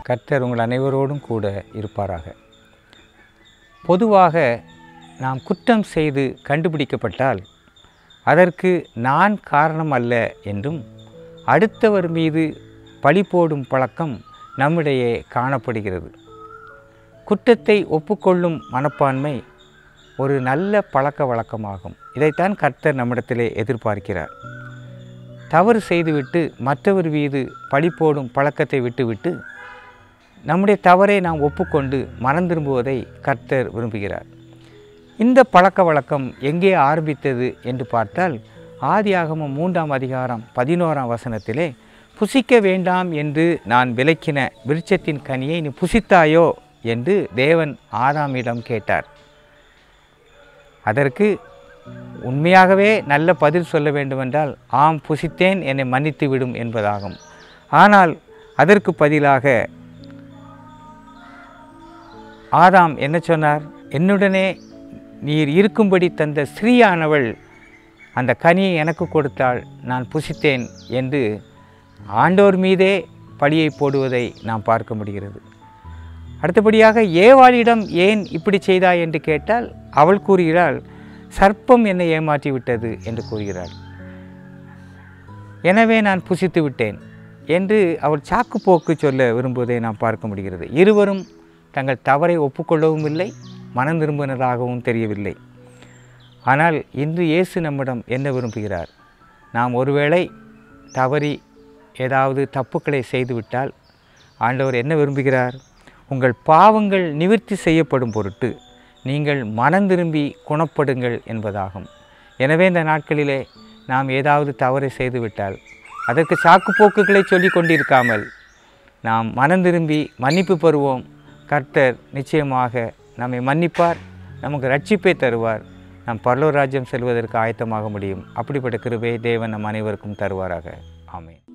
கர்த்தர் உங்கள் அனைவரோடும் கூட இருப்பாராக. பொதுவாக நாம் குற்றம் செய்து கண்டுபிடிக்கப்பட்டால் அதற்கு நான் காரணம் அல்ல என்றும் அடுத்தவர் மீது பழி போடும் பழக்கம் நம்மிடையே காணப்படுகிறது. குற்றத்தை ஒப்புக்கொள்ளும் மனப்பான்மை ஒரு நல்ல பழக்க வழக்கமாகும். இதைத்தான் கர்த்தர் நம்மிடத்திலே எதிர்பார்க்கிறார். தவறு செய்துவிட்டு மற்றவர் மீது பழி போடும் பழக்கத்தை விட்டுவிட்டு நம்முடைய தவறை நாம் ஒப்புக்கொண்டு மனம் திரும்புவதை கர்த்தர் விரும்புகிறார். இந்த பழக்க வழக்கம் எங்கே ஆரம்பித்தது என்று பார்த்தால் ஆதியாகமம் 3ஆம் அதிகாரம் 11ஆம் வசனத்திலே, புசிக்க வேண்டாம் என்று நான் விலக்கின விருட்சத்தின் கனியை நீ புசித்தாயோ என்று தேவன் ஆதாமிடம் கேட்டார். அதற்கு உண்மையாகவே நல்ல பதில் சொல்ல வேண்டுமென்றால் ஆம் புசித்தேன், என்னை மன்னித்து விடும் என்பதாகும். ஆனால் அதற்கு பதிலாக ஆதாம் என்ன சொன்னார்? என்னுடனே நீர் இருக்கும்படி தந்த ஸ்திரீயானவள் அந்த கனியை எனக்கு கொடுத்தாள், நான் புசித்தேன் என்று ஆண்டவர் மீதே பழியை போடுவதை நாம் பார்க்க முடிகிறது. அடுத்தபடியாக ஏவாளிடம் ஏன் இப்படி செய்தாய் என்று கேட்டால் அவள் கூறுகிறாள், சர்ப்பம் என்னை ஏமாற்றி விட்டது என்று கூறுகிறாள். எனவே நான் புசித்து விட்டேன் என்று அவள் சாக்குப்போக்கு சொல்ல விரும்புவதை நாம் பார்க்க முடிகிறது. இருவரும் தங்கள் தவறை ஒப்புக்கொள்ளவும் இல்லை, மனம் திரும்பினதாகவும் தெரியவில்லை. ஆனால் இன்று இயேசு நம்மிடம் என்ன விரும்புகிறார்? நாம் ஒருவேளை தவறி ஏதாவது தப்புக்களை செய்துவிட்டால் ஆண்டவர் என்ன விரும்புகிறார்? உங்கள் பாவங்கள் நிவர்த்தி செய்யப்படும் பொருட்டு நீங்கள் மனம் திரும்பி குணப்படுங்கள் என்பதாகும். எனவே இந்த நாட்களிலே நாம் ஏதாவது தவறை செய்துவிட்டால் அதற்கு சாக்குப்போக்குகளை சொல்லி கொண்டிருக்காமல் நாம் மனம் திரும்பி மன்னிப்பு பெறுவோம். கர்த்தர் நிச்சயமாக நம்மை மன்னிப்பார், நமக்கு ரட்சிப்பை தருவார், நாம் பரலோக ராஜ்யம் செல்வதற்கு ஆயத்தமாக முடியும். அப்படிப்பட்ட கிருபையை தேவன் நம் அனைவருக்கும் தருவாராக. ஆமென்.